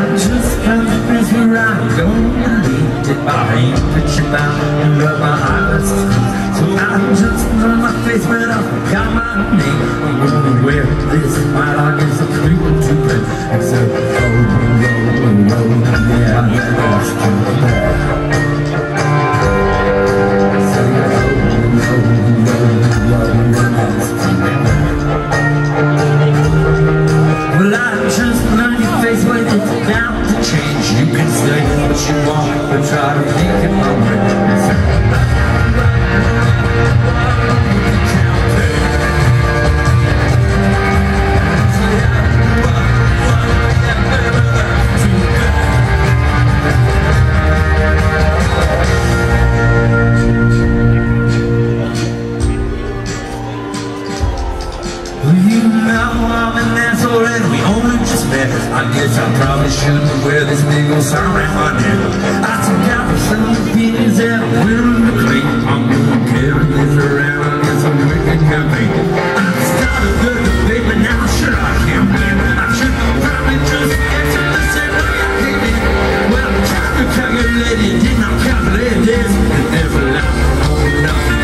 just found the place where I'm gonna lead it. I ain't put you down and rub my eyes. So I'm just on my face when I got my name. I'm gonna wear this white dog is a creeping to bed. Except yeah, that's too bad. Well, I just learned your face when it's bound to change. You can say what you want, but try to make it my way. I guess I probably shouldn't wear this big old sign around my neck. I took out some opinions that I'm willing to claim. I'm gonna carry this around as a wicked campaign. I started the debate, but now sure I can't win. I should probably just answer the same way I came in. Well, I'm trying to calculate it, did not calculate this. And there's a lot more nothing.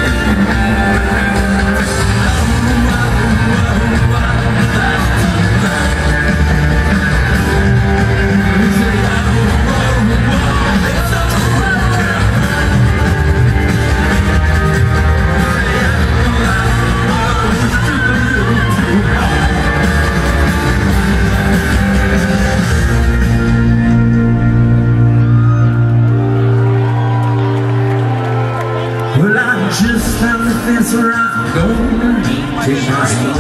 Well, I just found the fence where I'm gonna take my